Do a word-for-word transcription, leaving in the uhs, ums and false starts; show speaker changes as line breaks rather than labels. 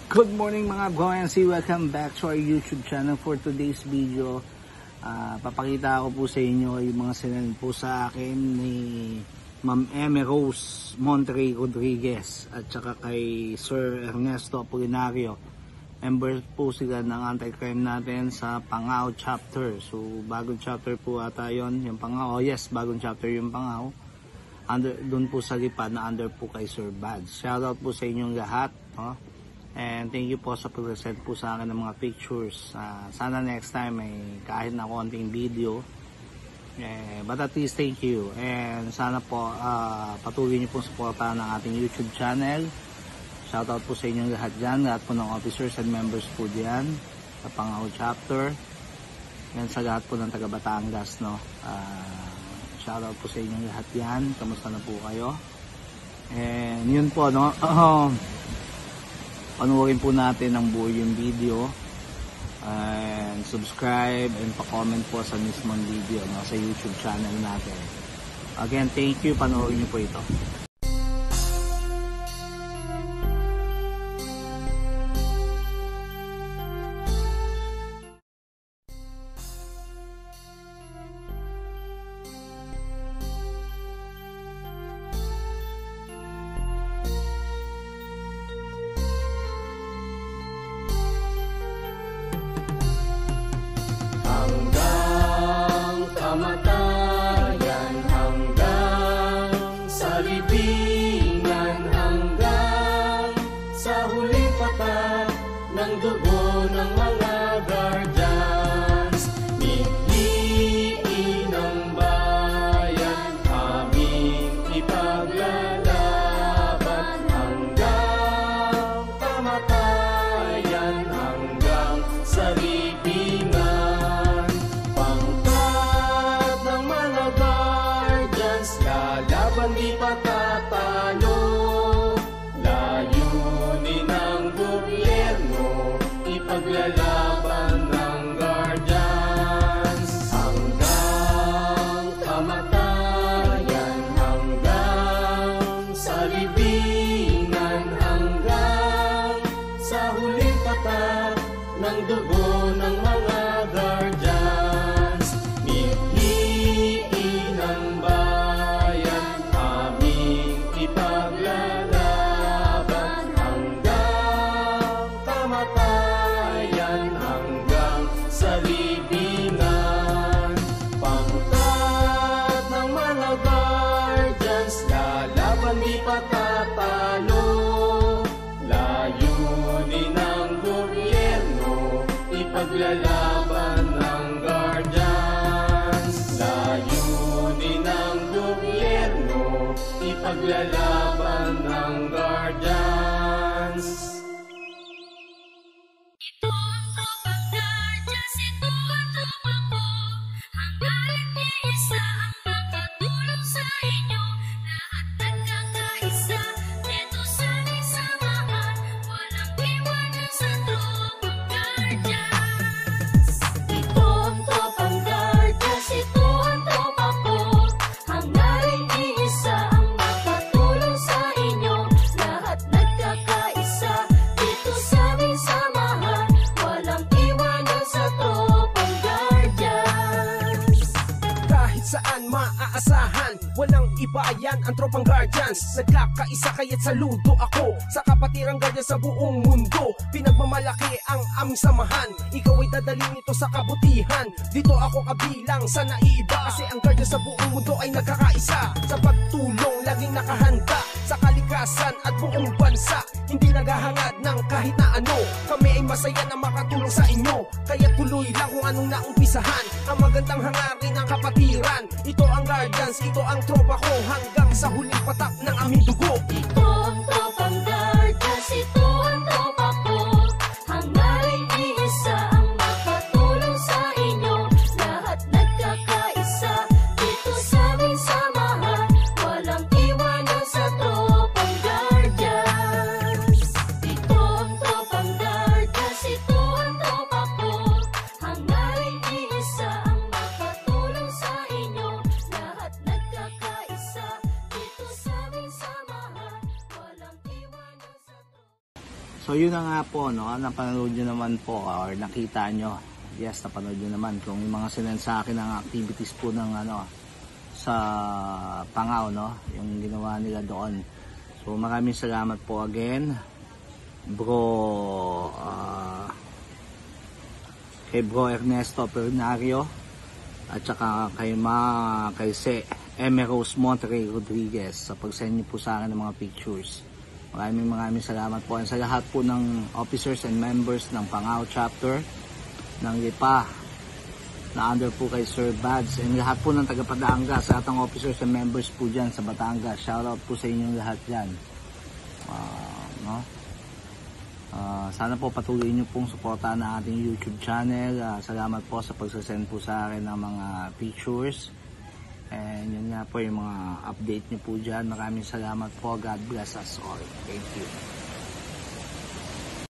Good morning mga Goensi, welcome back to our YouTube channel. For today's video, uh, papakita ko po sa inyo yung mga sinend po sa akin ni Ma'am Eme Rose Monterey Rodriguez at saka kay Sir Ernesto Apolinario. Members po sila ng anti-crime natin sa Pangaw chapter. So bagong chapter po ata yun, yung Pangaw. Oh yes, bagong chapter yung Pangaw. Under, doon po sa lipad na under po kay Sir Bad. Shoutout po sa inyong lahat. Oh. And thank you po sa pag-send po sa akin ng mga pictures. Uh, sana next time may kahit na konting video. Eh, but at least thank you. And sana po uh, patuloy niyo po suportahan ng ating YouTube channel. Shoutout po sa inyong lahat dyan. Lahat po ng officers and members po dyan sa Pangaw chapter. And sa lahat po ng taga Batangas. No? Uh, shoutout po sa inyong lahat yan. Kamusta na po kayo? And yun po, no? Panuorin po natin ang buo yung video and subscribe and pa-comment po sa mismong video no, sa YouTube channel natin. Again, thank you. Panuorin niyo po ito.
Kamatayan hanggang sa libingan, hanggang sa huling patak ng dugo ng mga guardians. Mithiin ng bayan, aming ipaglalaban hanggang kamatayan, hanggang sa libingan. Lalaban di patatalo, layunin ng gobyerno, ipaglalaban ng guardians. Hanggang kamatayan, hanggang sa libingan, hanggang sa huling patak ng dugo ng mga guardians. Mithiin ng ipaglalaban hanggang kamatayan, hanggang sa libingan. Pangkat ng mga guardians, lalaban di patatalo, layunin ng gobyerno, ipaglalaban ng guardians. Layunin ng gobyerno, ipaglalaban ng guardians.
Ito ang tropang guardians, ito ang tropang ko. Hangga't iisa ang makatulong sa inyo. Lahat nagkakaisa, dito sana'y samahan. Walang iwanan sa tropang guardians. Ito ang tropang guardians, ito ang tropa ko. Hangga't iisa ang makatulong sa inyo. Lahat nagkakaisa, dito sa'ming samahan. Walang iwanan sa tropang guardians.
Kahit saan maaasahan, walang iba yan ang tropang guardians. Nagkakaisa kaya't saludo ako sa kapatirang guardians sa buong mundo. Pinagmamalaki ang aming samahan, ikaw ay dadalhin ito sa kabutihan. Dito ako kabilang sa naiiba, kasi ang guardians sa buong mundo ay nagkakaisa. Sa pagtulong, laging nakahanda sa kalikasan at buong bansa. Hindi naghahangad ng kahit na ano, kami ay masaya na makatulong sa inyo. Kaya tuloy lang kung anong naumpisahan, ang magandang hangarin ng kapatiran. Ito ang guardians, ito ang tropa ko, hanggang sa huling patak ng aming dugo.
Ito ang tropang guardians, ito ang tropa ko. Hangga't iisa ang makatulong sa inyo. Lahat nagkakaisa, dito sa'ming samahan. Walang iwanan sa tropang guardians. Ito ang tropang guardians, ito ang tropa ko. Hangga't iisa ang makatulong sa inyo. Lahat nagkakaisa, dito sa'ming samahan. Walang iwanan sa tropang
yun na nga po, no, napanood nyo naman po or nakita nyo. Yes, napanood nyo naman kung yung mga sinend sa akin ng activities po ng ano sa Pangaw, no, yung ginawa nila doon. So maraming salamat po again bro, uh, kay bro Ernesto Pernario at saka kay ma kay se Emerose Monterrey Rodriguez sa pag-send niyo po sa akin ng mga pictures. Maraming maraming salamat po and sa lahat po ng officers and members ng Pangaw chapter ng Lipa na under po kay Sir Bads and lahat po ng taga Batangas, sa atang officers and members po dyan sa Batangas. Shoutout po sa inyong lahat dyan. Uh, no? uh, sana po patuloy nyo pong suportahan ang ating YouTube channel. Uh, salamat po sa pagsasend po sa akin ng mga pictures and yun nga po yung mga update nyo po dyan. Maraming salamat po. God bless us all. Thank you.